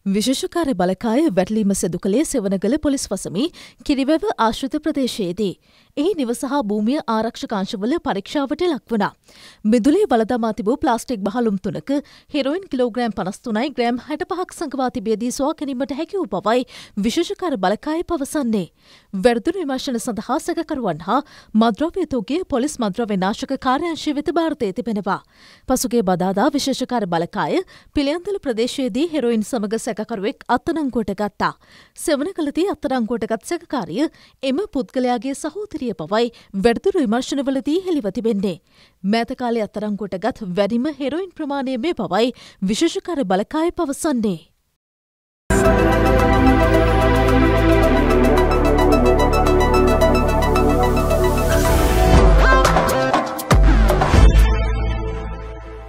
විශේෂකාර්ය බලකාය වැටලීම සිදු කළේ සෙවණගල පොලිස් වසමේ කිරිවැව ආශ්‍රිත ප්‍රදේශයේදී. එහි නිවස හා භූමිය ආරක්ෂක අංශවල පරීක්ෂාවට ලක්වුණා. මිදුලේ වළදමා තිබූ ප්ලාස්ටික් බහලුම් 3ක හෙරොයින් කිලෝග්‍රෑම් 53යි ග්‍රෑම් 65ක් සංගවා තිබියදී සොයා ගැනීමට හැකි වූ බවයි විශේෂකාර්ය බලකාය පවසන්නේ. වැරදුණු විමර්ශන සඳහා සැකකරුවන් හා මද්‍රව්‍ය තොගය පොලිස් මද්‍රව්‍ය නාශක කාර්යාංශය වෙත භාරතයේ තිබෙනවා. පසුගිය බදාදා විශේෂකාර්ය බලකාය පිළියන්දල ප්‍රදේශයේදී හෙරොයින් සමග සැකකරුවෙක් අත්අඩංගුවට ගත්තා. සෙවණගලදී අත්අඩංගුවට ගත් සැකකාරිය එම පුද්ගලයාගේ සහෝදරිය බවයි වැඩිදුර විමර්ශනවලදී හෙළිව තිබෙන්නේ. මෑත කාලේ අත්අඩංගුවට ගත් වැඩිම හෙරොයින් ප්‍රමාණය මේ බවයි විශේෂකාර්ය බලකාය පවසන්නේ.